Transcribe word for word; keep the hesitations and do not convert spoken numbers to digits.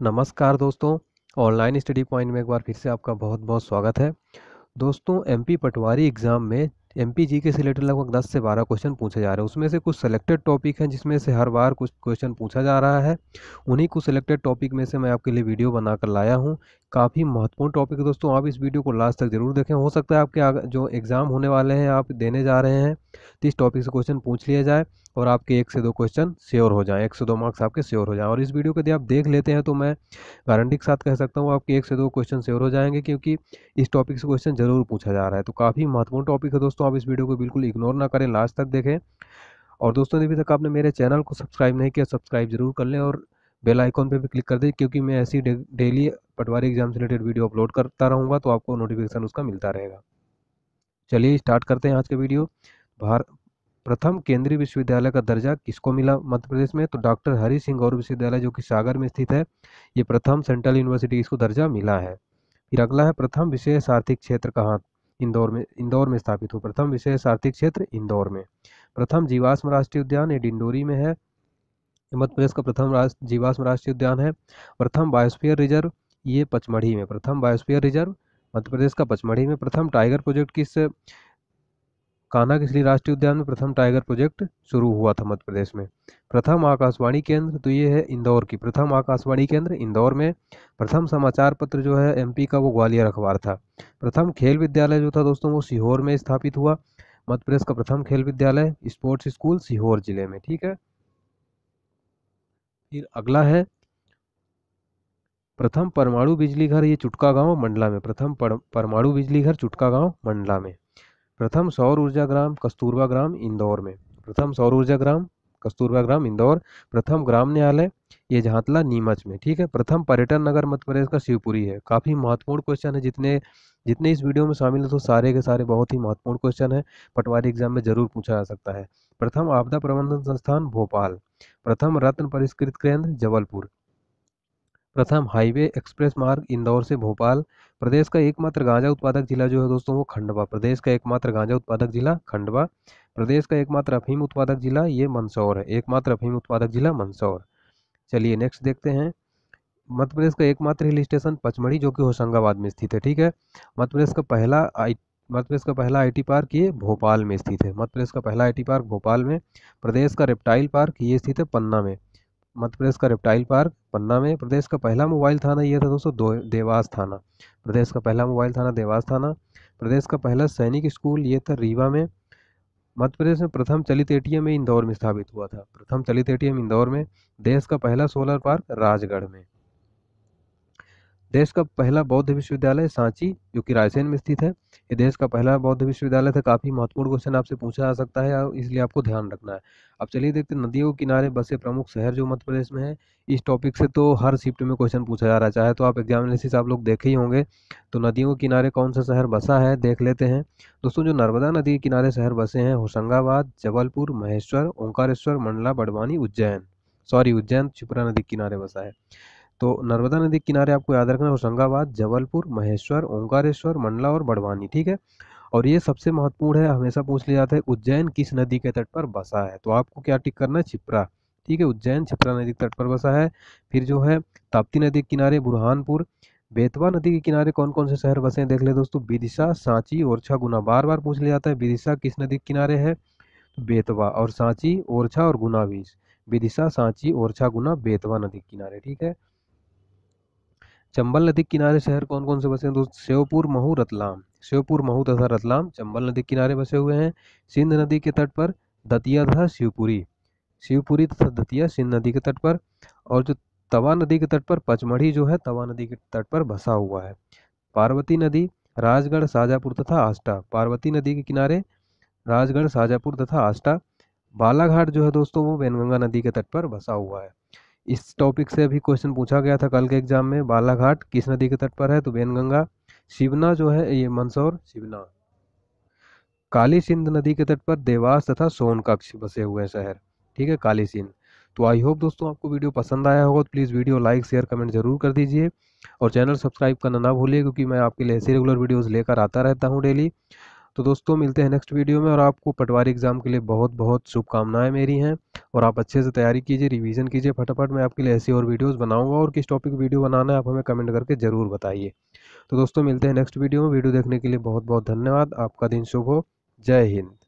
नमस्कार दोस्तों, online study point में एक बार फिर से आपका बहुत बहुत स्वागत है। दोस्तों, एमपी पटवारी एग्ज़ाम में एमपी जीके से रिलेटेड लगभग दस से बारह क्वेश्चन पूछे जा रहे हैं। उसमें से कुछ सेलेक्टेड टॉपिक हैं जिसमें से हर बार कुछ क्वेश्चन पूछा जा रहा है। उन्हीं कुछ सेलेक्टेड टॉपिक में से मैं आपके लिए वीडियो बनाकर लाया हूं। काफ़ी महत्वपूर्ण टॉपिक है दोस्तों, आप इस वीडियो को लास्ट तक ज़रूर देखें। हो सकता है आपके आगे जो एग्ज़ाम होने वाले हैं, आप देने जा रहे हैं, तो इस टॉपिक से क्वेश्चन पूछ लिया जाए और आपके एक से दो क्वेश्चन श्योर हो जाएँ, एक से दो मार्क्स आपके श्योर हो जाएँ। और इस वीडियो को यदि आप देख लेते हैं तो मैं गारंटी के साथ कह सकता हूँ आपके एक से दो क्वेश्चन श्योर हो जाएंगे, क्योंकि इस टॉपिक से क्वेश्चन जरूर पूछा जा रहा है। तो काफ़ी महत्वपूर्ण टॉपिक है दोस्तों, आप इस वीडियो को बिल्कुल इग्नोर ना करें, लास्ट तक देखें। और दोस्तों, अभी तक आपने मेरे चैनल को सब्सक्राइब नहीं किया, सब्सक्राइब जरूर कर लें और बेल आइकॉन पे भी क्लिक कर दें, क्योंकि मैं ऐसी डे, डेली पटवारी एग्जाम से रिलेटेड वीडियो अपलोड करता रहूँगा, तो आपको नोटिफिकेशन उसका मिलता रहेगा। चलिए स्टार्ट करते हैं आज के वीडियो। भारत प्रथम केंद्रीय विश्वविद्यालय का दर्जा किसको मिला मध्य प्रदेश में? तो डॉक्टर हरि सिंह गौरव विश्वविद्यालय जो कि सागर में स्थित है, ये प्रथम सेंट्रल यूनिवर्सिटी, इसको दर्जा मिला है। फिर अगला है, प्रथम विशेष आर्थिक क्षेत्र कहाँ इंदौर में इंदौर में स्थापित हो? प्रथम विशेष आर्थिक क्षेत्र इंदौर में। प्रथम जीवाश्म राष्ट्रीय उद्यान ये डिंडोरी में है, मध्य प्रदेश का प्रथम राष्ट्र जीवाश्म राष्ट्रीय उद्यान है। प्रथम बायोस्फीयर रिजर्व ये पचमढ़ी में, प्रथम बायोस्फीयर रिजर्व मध्य प्रदेश का पचमढ़ी में। प्रथम टाइगर प्रोजेक्ट किस कान्हा किसली राष्ट्रीय उद्यान में प्रथम टाइगर प्रोजेक्ट शुरू हुआ था मध्य प्रदेश में। प्रथम आकाशवाणी केंद्र तो ये है इंदौर की, प्रथम आकाशवाणी केंद्र इंदौर में। प्रथम समाचार पत्र जो है एमपी का, वो ग्वालियर अखबार था। प्रथम खेल विद्यालय जो था दोस्तों, वो सीहोर में स्थापित हुआ, मध्य प्रदेश का प्रथम खेल विद्यालय स्पोर्ट्स स्कूल सीहोर जिले में। ठीक है, फिर अगला है, प्रथम परमाणु बिजली घर ये चुटका गांव मंडला में, प्रथम परमाणु बिजली घर चुटका गांव मंडला में। प्रथम सौर ऊर्जा ग्राम कस्तूरबा ग्राम इंदौर में, प्रथम सौर ऊर्जा ग्राम कस्तूरबा ग्राम इंदौर। प्रथम ग्राम न्यायालय ये जहांतला नीमच में। ठीक है, प्रथम पर्यटन नगर मध्य प्रदेश का शिवपुरी है। काफ़ी महत्वपूर्ण क्वेश्चन है, जितने जितने इस वीडियो में शामिल है तो सारे के सारे बहुत ही महत्वपूर्ण क्वेश्चन है, पटवारी एग्जाम में जरूर पूछा जा सकता है। प्रथम आपदा प्रबंधन संस्थान भोपाल। प्रथम रत्न परिष्कृत केंद्र जबलपुर। प्रथम हाईवे एक्सप्रेस मार्ग इंदौर से भोपाल। प्रदेश का एकमात्र गांजा उत्पादक जिला जो है दोस्तों, वो खंडवा, प्रदेश का एकमात्र गांजा उत्पादक जिला खंडवा। प्रदेश का एकमात्र अफीम उत्पादक जिला ये मंदसौर है, एकमात्र अफीम उत्पादक जिला मंदसौर। चलिए नेक्स्ट देखते हैं, मध्य प्रदेश का एकमात्र हिल स्टेशन पचमढ़ी जो कि होशंगाबाद में स्थित है। ठीक है, मध्य प्रदेश का पहला आई मध्य प्रदेश का पहला आईटी पार्क ये भोपाल में स्थित है, मध्य प्रदेश का पहला आईटी पार्क भोपाल में। प्रदेश का रेप्टाइल पार्क ये स्थित है पन्ना में, मध्य प्रदेश का रेप्टाइल पार्क पन्ना में। प्रदेश का पहला मोबाइल थाना ये था दोस्तों दो देवास थाना, प्रदेश का पहला मोबाइल थाना देवास थाना। प्रदेश का पहला सैनिक स्कूल ये था रीवा में। मध्य प्रदेश में प्रथम चलित एटीएम में इंदौर में स्थापित हुआ था, प्रथम चलित एटीएम इंदौर में। देश का पहला सोलर पार्क राजगढ़ में। देश का पहला बौद्ध विश्वविद्यालय सांची जो कि रायसेन में स्थित है, ये देश का पहला बौद्ध विश्वविद्यालय था। काफी महत्वपूर्ण क्वेश्चन आपसे पूछा जा सकता है, इसलिए आपको ध्यान रखना है। अब चलिए देखते हैं, नदियों के किनारे बसे प्रमुख शहर जो मध्य प्रदेश में है। इस टॉपिक से तो हर शिफ्ट में क्वेश्चन पूछा जा रहा है, चाहे तो आप एग्जाम एनालिसिस आप लोग देखे ही होंगे। तो नदियों के किनारे कौन सा शहर बसा है देख लेते हैं दोस्तों। जो नर्मदा नदी के किनारे शहर बसे हैं, होशंगाबाद, जबलपुर, महेश्वर, ओंकारेश्वर, मंडला, बड़वानी, उज्जैन। सॉरी, उज्जैन शिप्रा नदी के किनारे बसा है। तो नर्मदा नदी के किनारे आपको याद रखना है होशंगाबाद, जबलपुर, महेश्वर, ओंकारेश्वर, मंडला और बड़वानी। ठीक है, और ये सबसे महत्वपूर्ण है, हमेशा पूछ लिया जाता है, उज्जैन किस नदी के तट पर बसा है? तो आपको क्या टिक करना है? छिप्रा। ठीक है, उज्जैन छिप्रा नदी के तट पर बसा है। फिर जो है ताप्ती नदी के किनारे बुरहानपुर। बेतवा नदी के किनारे कौन कौन से शहर बसे हैं देख ले दोस्तों, विदिशा, सांची, ओरछा, गुना। बार बार पूछ लिया जाता है, विदिशा किस नदी के किनारे है? तो बेतवा। और सांची, ओरछा और गुना भी। विदिशा, सांची, ओरछा, गुना, बेतवा नदी के किनारे। ठीक है, चंबल नदी के किनारे शहर कौन कौन से बसे हैं दोस्त? श्योपुर, महू, रतलाम। श्योपुर, महू तथा रतलाम चंबल नदी के किनारे बसे हुए हैं। सिंध नदी के तट पर दतिया तथा शिवपुरी, शिवपुरी तथा दतिया सिंध नदी के तट पर। और जो तवा नदी के तट पर पचमढ़ी जो है तवा नदी के तट पर बसा हुआ है। पार्वती नदी, राजगढ़, शाजापुर तथा आष्टा। पार्वती नदी के किनारे राजगढ़, शाजापुर तथा आष्टा। बालाघाट जो है दोस्तों, वो वैनगंगा नदी के तट पर बसा हुआ है। इस टॉपिक से अभी क्वेश्चन पूछा गया था कल के एग्जाम में, बालाघाट किस नदी के तट पर है? तो वैनगंगा। शिवना जो है ये मंदसौर, शिवना। काली सिंध नदी के तट पर देवास तथा सोनकच्छ बसे हुए हैं शहर। ठीक है, काली सिंध। तो आई होप दोस्तों आपको वीडियो पसंद आया होगा, तो please video like share comment जरूर कर दीजिए और चैनल सब्सक्राइब करना ना भूलिए, क्योंकि मैं आपके लिए ऐसे रेगुलर वीडियोज़ लेकर आता रहता हूँ डेली। तो दोस्तों मिलते हैं नेक्स्ट वीडियो में, और आपको पटवारी एग्ज़ाम के लिए बहुत बहुत शुभकामनाएं मेरी हैं। और आप अच्छे से तैयारी कीजिए, रिवीजन कीजिए फटाफट। मैं आपके लिए ऐसी और वीडियोस बनाऊंगा, और किस टॉपिक वीडियो बनाना है आप हमें कमेंट करके ज़रूर बताइए। तो दोस्तों मिलते हैं नेक्स्ट वीडियो में। वीडियो देखने के लिए बहुत बहुत धन्यवाद। आपका दिन शुभ हो। जय हिंद।